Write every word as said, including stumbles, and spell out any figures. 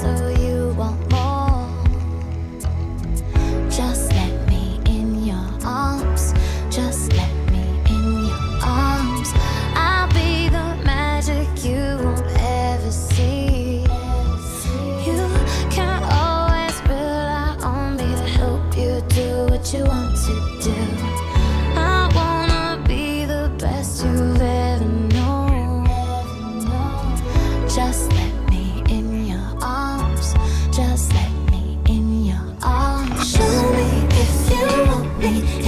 so you want more. Just let me in your arms. Just let me in your arms. I'll be the magic you won't ever see. You can always rely on me to help you do what you want to do. I wanna be the best you've ever known. Just let me in your arms. Just let me in your arms. Show me if you want me.